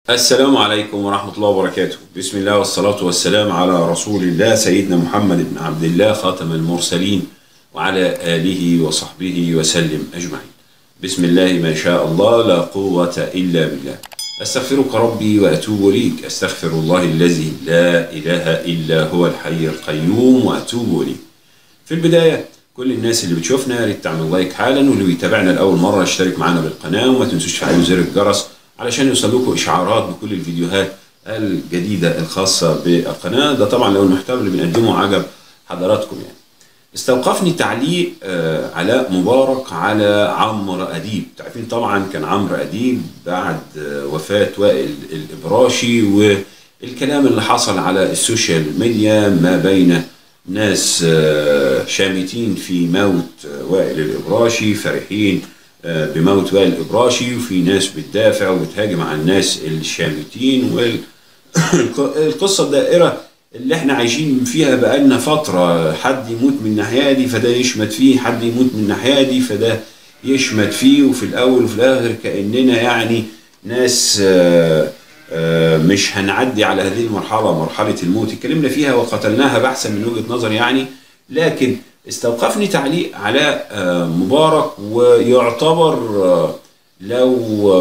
السلام عليكم ورحمة الله وبركاته. بسم الله والصلاة والسلام على رسول الله سيدنا محمد بن عبد الله خاتم المرسلين وعلى آله وصحبه وسلم أجمعين. بسم الله ما شاء الله لا قوة إلا بالله. أستغفرك ربي وأتوب إليك. أستغفر الله الذي لا إله إلا هو الحي القيوم وأتوب إليه. في البداية كل الناس اللي بتشوفنا يا ريت تعمل لايك حالا، واللي بيتابعنا لأول مرة اشترك معنا بالقناة وما تنسوش تفعلوا زر الجرس علشان يوصلكم إشعارات بكل الفيديوهات الجديدة الخاصة بالقناة. ده طبعا لو المحتوى اللي بنقدمه عجب حضراتكم يعني. استوقفني تعليق علاء مبارك على عمرو أديب. تعرفين طبعا كان عمرو أديب بعد وفاة وائل الإبراشي والكلام اللي حصل على السوشيال ميديا ما بين ناس شامتين في موت وائل الإبراشي، فرحين بموت وائل الإبراشي، وفي ناس بتدافع وبتهاجم على الناس الشامتين. والقصة الدائرة اللي احنا عايشين فيها بقالنا فترة، حد يموت من الناحية دي فده يشمت فيه، حد يموت من الناحية دي فده يشمت فيه، وفي الأول وفي الآخر كأننا يعني ناس مش هنعدي على هذه المرحلة، مرحلة الموت اتكلمنا فيها وقتلناها بحثا من وجهة نظر يعني. لكن استوقفني تعليق علاء مبارك، ويعتبر لو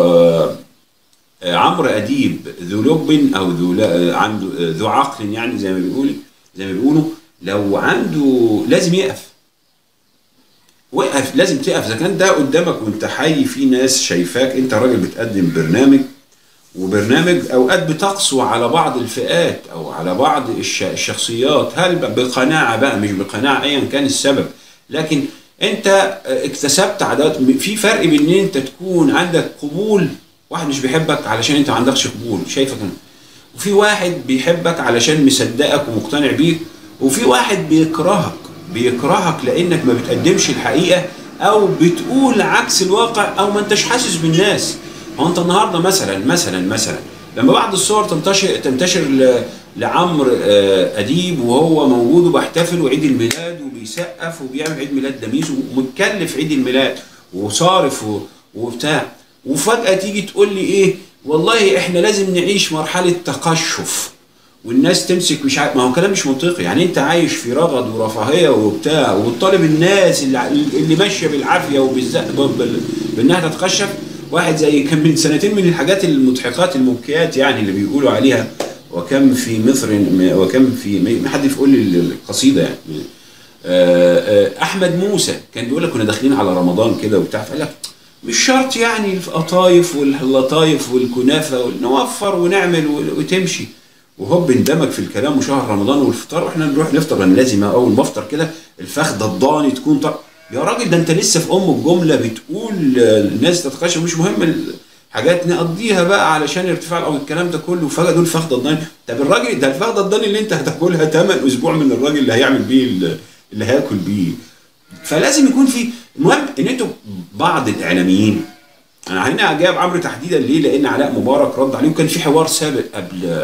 عمرو أديب ذو لب أو عنده ذو عقل يعني زي ما بيقولوا لو عنده لازم يقف، وقف، لازم تقف. إذا كان ده قدامك وأنت حي في ناس شايفاك أنت راجل بتقدم برنامج أوقات بتقسو على بعض الفئات أو على بعض الشخصيات، هل بقناعة بقى مش بقناعة أيا كان السبب، لكن أنت اكتسبت عادات. في فرق بين إن أنت تكون عندك قبول، واحد مش بيحبك علشان أنت ما عندكش قبول شايفك أنت، وفي واحد بيحبك علشان مصدقك ومقتنع بيك، وفي واحد بيكرهك لأنك ما بتقدمش الحقيقة أو بتقول عكس الواقع أو ما أنتش حاسس بالناس. هو انت النهارده مثلا لما بعض الصور تنتشر لعمرو اديب وهو موجود وبيحتفل وعيد الميلاد وبيسقف وبيعمل عيد ميلاد دميس ومتكلف عيد الميلاد وصارف وبتاع، وفجأة تيجي تقول لي ايه والله احنا لازم نعيش مرحلة تقشف والناس تمسك مش عارف. ما هو كلام مش منطقي يعني. انت عايش في رغد ورفاهية وبتاع وبتطالب الناس اللي ماشية بالعافية وبالزق بانها تتقشف. واحد زي كان من سنتين من الحاجات المضحكات المبكيات يعني اللي بيقولوا عليها وكم في مصر وكم في ما حد يقول لي القصيده يعني. احمد موسى كان بيقول لك كنا داخلين على رمضان كده وبتاع، فقال لك مش شرط يعني القطايف واللطايف والكنافه نوفر ونعمل وتمشي، وهوب اندمج في الكلام وشهر رمضان والفطار واحنا نروح نفطر. انا لازم اول ما افطر كده الفخده الضاني تكون يا راجل ده انت لسه في الجمله بتقول الناس تتقشف مش مهم الحاجات نقضيها بقى علشان ارتفاع او الكلام ده كله، وفجاه دول فخده الضاني. طب الراجل ده الفخده الضاني اللي انت هتاكلها 8 اسبوع من الراجل اللي هيعمل بيه اللي هياكل بيه. فلازم يكون في، المهم ان انتوا بعض الاعلاميين، انا هنا جايب عمرو تحديدا ليه؟ لان علاء مبارك رد عليه وكان في حوار سابق قبل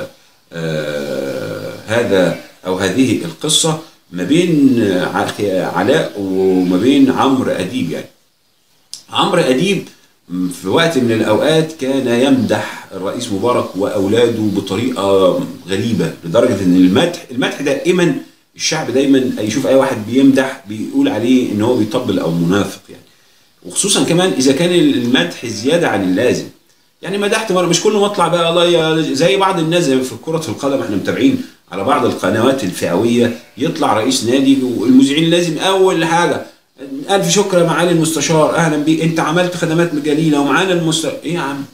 هذا او هذه القصه ما بين علاء وما بين عمرو أديب. يعني عمرو أديب في وقت من الأوقات كان يمدح الرئيس مبارك وأولاده بطريقة غريبة، لدرجة أن المدح دائما الشعب دايما يشوف أي واحد بيمدح بيقول عليه أنه هو بيطبل أو منافق يعني، وخصوصا كمان إذا كان المدح زيادة عن اللازم. يعني مدحت مرة مش كل ما اطلع بقى الله زي بعض الناس زي في كرة القدم احنا متابعين على بعض القنوات الفئوية، يطلع رئيس نادي والمذيعين لازم اول حاجة الف شكر يا معالي المستشار اهلا بيك انت عملت خدمات جليلة ومعانا المستشار. ايه يا عم؟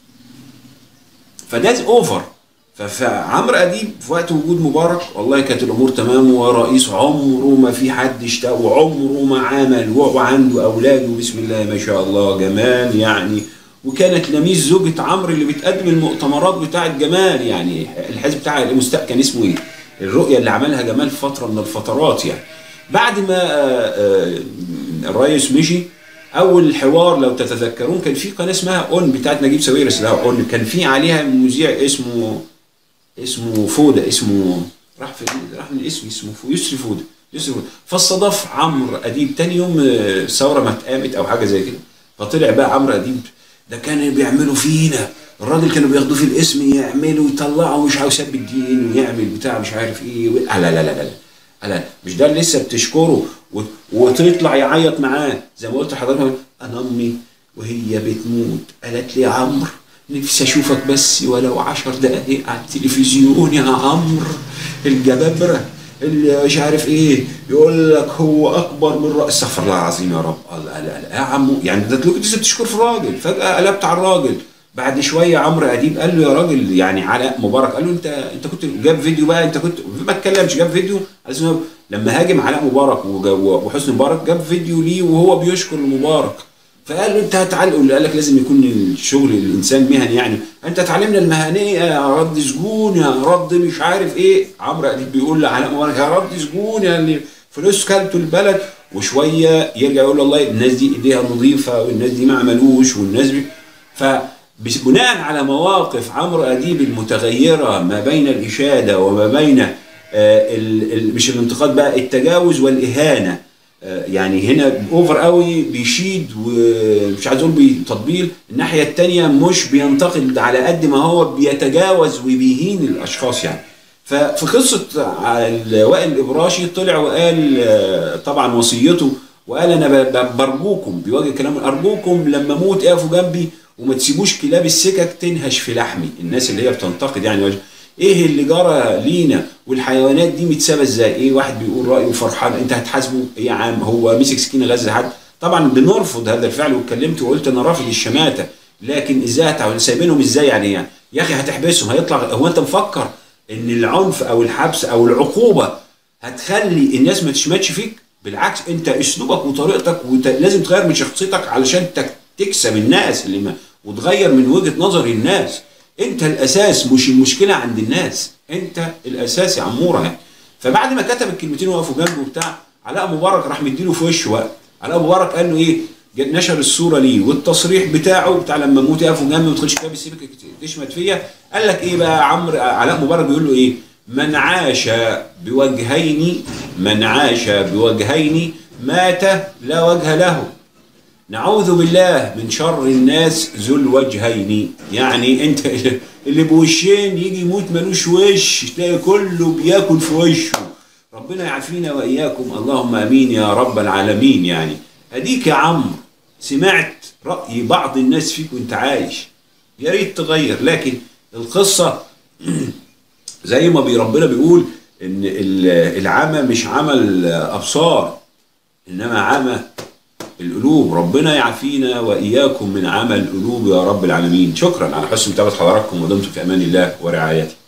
فده اوفر. فعمرو اديب في وقت وجود مبارك والله كانت الامور تمام، ورئيس عمره ما في حد اشتاق وعمره ما عمل وعنده اولاده بسم الله ما شاء الله جمال يعني. وكانت لميس زوجة عمرو اللي بتقدم المؤتمرات بتاعة جمال يعني الحزب بتاع المستقبل كان اسمه ايه؟ الرؤية اللي عملها جمال في فترة من الفترات يعني. بعد ما الرئيس مشي اول حوار لو تتذكرون كان في قناة اسمها اون بتاعة نجيب ساويرس، لا اون كان في عليها مذيع اسمه فودة، اسمه راح من الاسم اسمه يسري فودة. فاستضاف عمرو أديب تاني يوم الثورة ما اتقامت او حاجة زي كده، فطلع بقى عمرو أديب ده كان بيعملوا فينا الراجل كانوا بياخدوه في الاسم يعملوا يطلعوا مش عاوز يسب الدين ويعمل بتاع مش عارف ايه لا لا لا لا لا لا مش ده اللي لسه بتشكره وتطلع يعيط معاه زي ما قلت لحضرتك. انا امي وهي بتموت قالت لي يا عمرو نفسي اشوفك بس ولو 10 دقايق على التلفزيون يا عمرو. الجبابره اللي مش عارف ايه يقول لك هو اكبر من رأس. استغفر الله العظيم يا رب. لا لا لا يا عمو يعني ده تلاقيك لسه بتشكر في الراجل فجاه قلبت على الراجل. بعد شويه عمرو اديب قال له يا راجل يعني علاء مبارك قال له انت كنت جاب فيديو بقى انت كنت ما اتكلمش جاب فيديو على اسمه لما هاجم علاء مبارك وحسني مبارك جاب فيديو ليه وهو بيشكر مبارك. فقال له انت هتعلق قال لك لازم يكون الشغل الانسان مهني يعني انت تعلمنا المهنيه يا رد سجون يا رد مش عارف ايه. عمرو اديب بيقول لعلاء مبارك يا رد سجون يا اللي فلوس كلتوا البلد. وشويه يرجع يقول والله الناس دي ايديها نظيفه والناس دي ما عملوش والناس فبناء على مواقف عمرو اديب المتغيره ما بين الاشاده وما بين مش الانتقاد بقى التجاوز والاهانه. يعني هنا اوفر قوي بيشيد ومش عايز اقول بتطبيل الناحيه الثانيه مش بينتقد على قد ما هو بيتجاوز وبيهين الاشخاص يعني. ففي قصه وائل الابراشي طلع وقال طبعا وصيته وقال انا برجوكم بيواجه كلام ارجوكم لما اموت اقفوا جنبي وما تسيبوش كلاب السكك تنهش في لحمي. الناس اللي هي بتنتقد يعني ايه اللي جرى لينا والحيوانات دي متسابه ازاي. ايه واحد بيقول رايه فرحان انت هتحاسبه ايه يا عم هو مسك سكينه غزه حد. طبعا بنرفض هذا الفعل واتكلمت وقلت انا رافض الشماته لكن ازاي سايبينهم ازاي يعني يا اخي هتحبسهم هيطلع. هو انت مفكر ان العنف او الحبس او العقوبه هتخلي الناس ما تشمتش فيك؟ بالعكس انت اسلوبك وطريقتك لازم تغير من شخصيتك علشان تكسب الناس اللي وتغير من وجهه نظر الناس. انت الاساس مش المشكله عند الناس انت الاساس يا عموره يعني. فبعد ما كتب الكلمتين وقفوا جنبه وبتاع علاء مبارك راح مديله في وشه وقت. علاء مبارك قال له ايه نشر الصوره ليه والتصريح بتاع لما اموت يقفوا جنبي ما تدخلش كتاب السيبك تشمت فيا. قال لك ايه بقى عمرو علاء مبارك بيقول له ايه من عاش بوجهين مات لا وجه له. نعوذ بالله من شر الناس ذو الوجهين. يعني انت اللي بوشين يجي يموت ملوش وش تلاقي كله بياكل في وشه. ربنا يعافينا واياكم اللهم امين يا رب العالمين. يعني اديك يا عمرو سمعت راي بعض الناس فيك وانت عايش يا ريت تغير. لكن القصه زي ما ربنا بيقول ان العمى مش عمى الابصار انما عمى القلوب. ربنا يعافينا واياكم من عمى القلوب يا رب العالمين. شكرا على حسن متابعه حضراتكم ودمتم في امان الله ورعايته.